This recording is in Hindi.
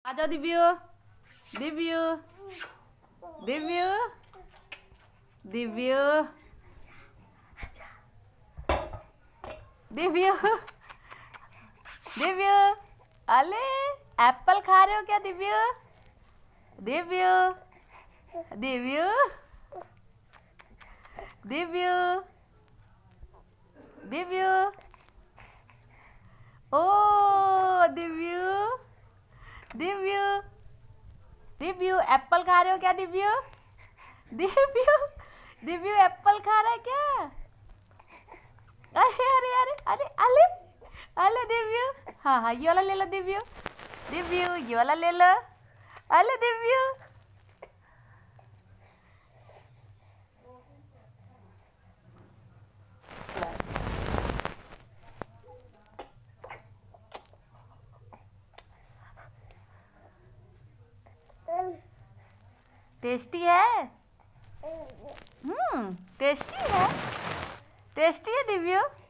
आ जाओ दिव्यो। दिव्यो दिव्यो दिव्यो दिव्यो दिव्यो। अले एप्पल खा रहे हो क्या दिव्यो? दिव्यो दिव्यो दिव्यो दिव्यो। ओ दिव्यो दिव्यो दिव्यो एप्पल खा रहे हो क्या दिव्यो? दिव्यो दिव्यो एप्पल खा रहा है क्या? अरे अरे अरे अरे अले अले दिव्यो। हाँ हाँ ये वाला ले लो दिव्यो। दिव्यो ये वाला ले लो। अले दिव्यो। टेस्टी है। टेस्टी है। टेस्टी है दिव्यो।